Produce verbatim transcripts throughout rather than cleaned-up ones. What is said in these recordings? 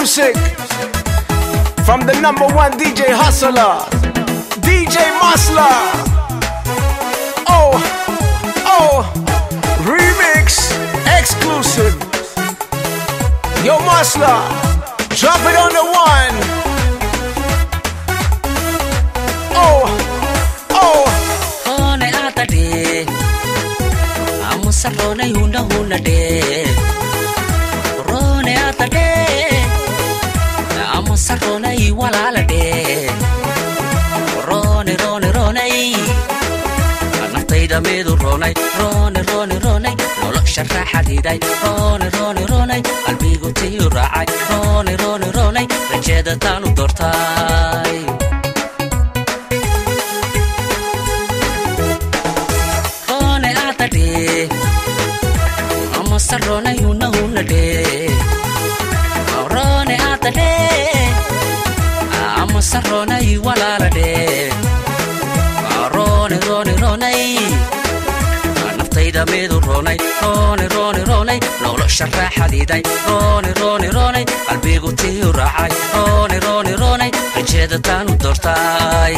music from the number one D J hustler, D J Masla. Oh, oh, remix, exclusive. Yo Masla, drop it on the one. Oh, oh. Hone atade, amusarone huna huna de. Rone atade, amusarone iwalala de. Rone rone rone, anatayda medu rone rone rone rone. Lolo sharra hadiday rone rone rone. Albigu tiyu raay rone rone rone. Rajeda tanu dortay. Amusarone huna huna de. Rone atade, amusarone iwalala de. Rone rone rone, naftayda medu rone rone rone rone. Lolo sharra hadiday rone rone rone. Qalbigu tiyu raacay rone rone rone. Rajeda tanu dortay.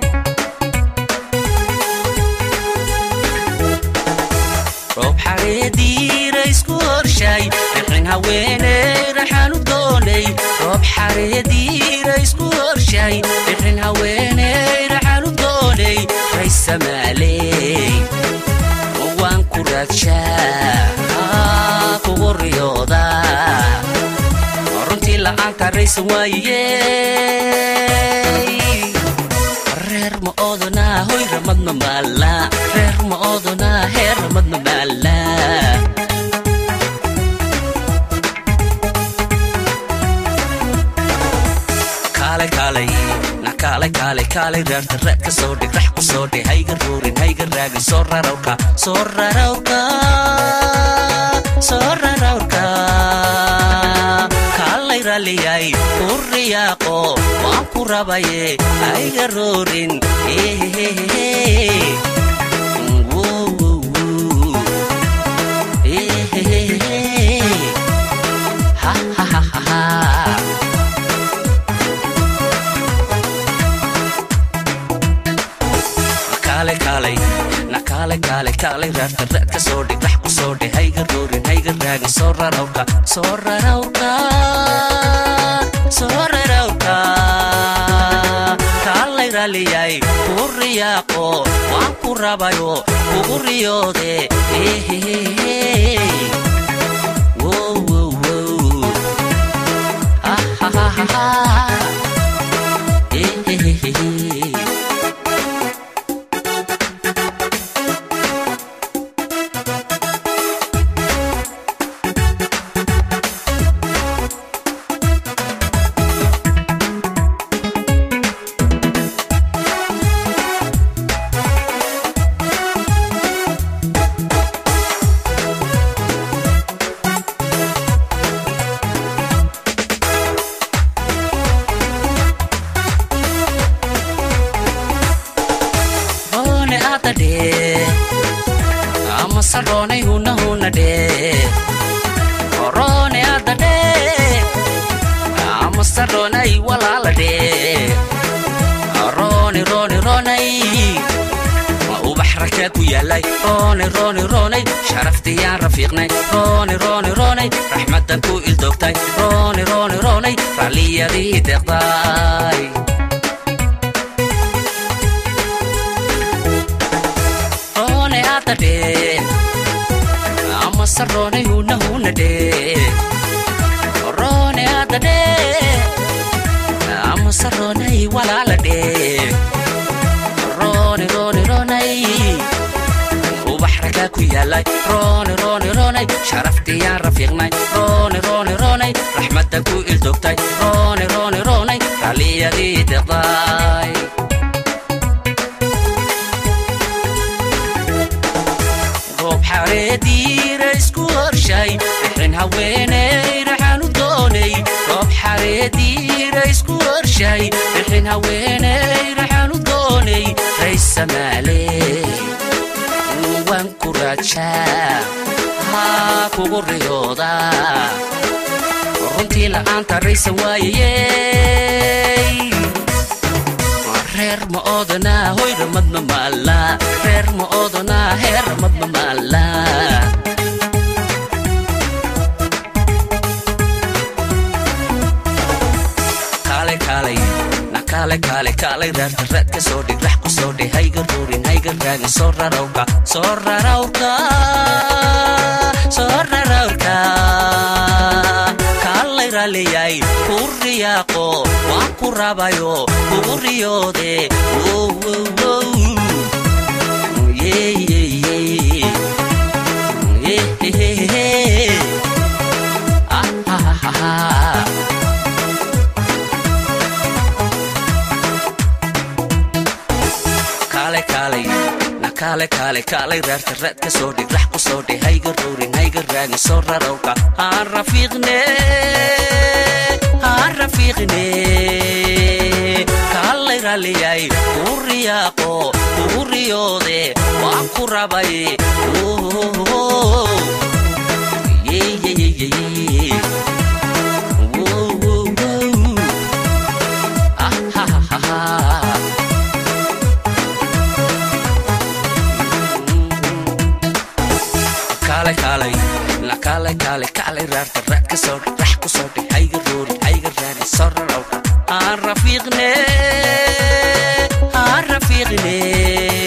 Rob xareedi raysku horshay dhaqan haweeney raxan u doonay. Rob xareedi raysku horshay dhaqan haweeney raxan u doonay. Rays Somaaley waan ku raadshaa kugu riyooda runtii la'aanta rays waayey. Reer ma odona hoy ramadna mala. Reer ma odona heer ramadna mala. Kale kale na kale kale kale reer reer ka soo dhig rax ku soo dhig hayga ruurin hayga raagin soo rarowka soo rarowka soo rarowka. Kale raliyay kuriyaqo waan ku rabaye hayga ruurin hehehe. Ha ha ha ha ha. Kale kale na kale kale kale reer reer ka soo dhig rax ku soo dhig hayga ruurin hayga raagin soo rarowka soo rarowka soo rarowka. Kale raliyay kuriyaqo waan ku rabayo kugu riyoode hehehe. Whoa whoa whoa. Ha ha ha ha ha. Hehehe. Amusarone huna huna de. Rone atade, amusarone iwalala de. Rone rone rone, وبحرك كويالاي روني روني روني. شرفتي يا رفيقني روني روني روني. رحمتك كويل دوكتاي روني روني روني. راليا دي تقضاي روني atade, amusarone huna huna de. Rone atade, amusarone iwalala de. Rone rone rone, وبحرك كويالاي روني روني روني. شرفتي يا رفيقني روني روني روني. رحمتك كويل دوكتاي روني روني روني. راليا دي تقضاي روب حريدي raysku horshay dhaqan haweeney raxan u doonay. Rob xareedi raysku horshay dhaqan haweeney raxan u doonay. Rays Somaaley waan ku raadshaa kugu riyooda رتي لأنت ريس وايي رير مؤدنا هوي رمض ممالا رير مؤدنا هير رمض ممالا كالي كالي كالي كالي كالي رات رات كسودي رح كسودي هايجر دورين هايجر راجع صورة روكا صورة روكا صورة روكا كالي رالياي كورياكو وانكورابايو كوريو دي وو وو وو yeah yeah yeah yeah yeah yeah ah ha ha ha كالي كالي كالي رات رات كسودي رح كسودي هايجر دورين هايجر راجع صورة روكا عرفيقني عرفيقني كالي رالياي كورياكو كوريو دي وانكوراباي اوه يي يي يي يي اوه اوه ah ha ha ha كالي كالي لا كالي كالي كالي رات رات كسودي رح كسودي هايجر دوري هايجر راجع صورة روكا عرفيقني عرفيقني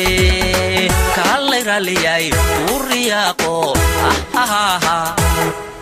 كالي رالياي كورياكو ah ha ha ha